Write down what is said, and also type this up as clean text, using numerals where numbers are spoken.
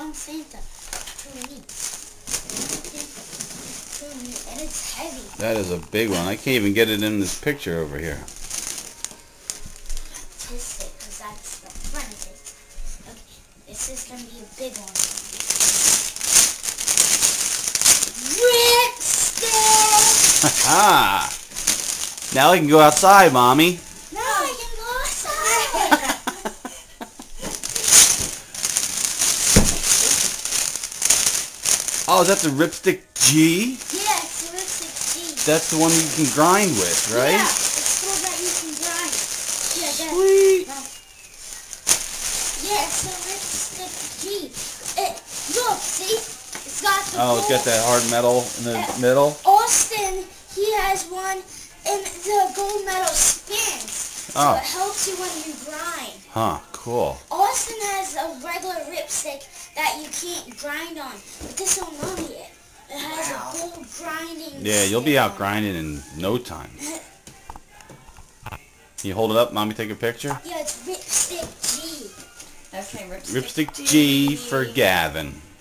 from Santa. Pretty neat. Pretty neat. And it's heavy. That is a big one. I can't even get it in this picture over here. Artistic, because that's the front of it. Okay, this is going to be a big one. Ripstick! Ah! Now I can go outside, Mommy. No, I can go outside. Oh, is that the Ripstick G? Yeah, it's the Ripstick G. That's the one you can grind with, right? Yeah, it's the one that you can grind. Yeah, that. Sweet. Yeah, it's the Ripstick G. Look, see? It's got the Oh, it's got that hard metal in the middle. Austin, he has one, and the gold metal spins. So Oh. it helps you when you grind. Huh, cool. Austin has a regular ripstick that you can't grind on, but this one on it. It has a gold grinding. Yeah, you'll be stick out on grinding in no time. Can you hold it up, Mommy, take a picture? Yeah, it's Ripstick G. Okay, Ripstick G for Gavin.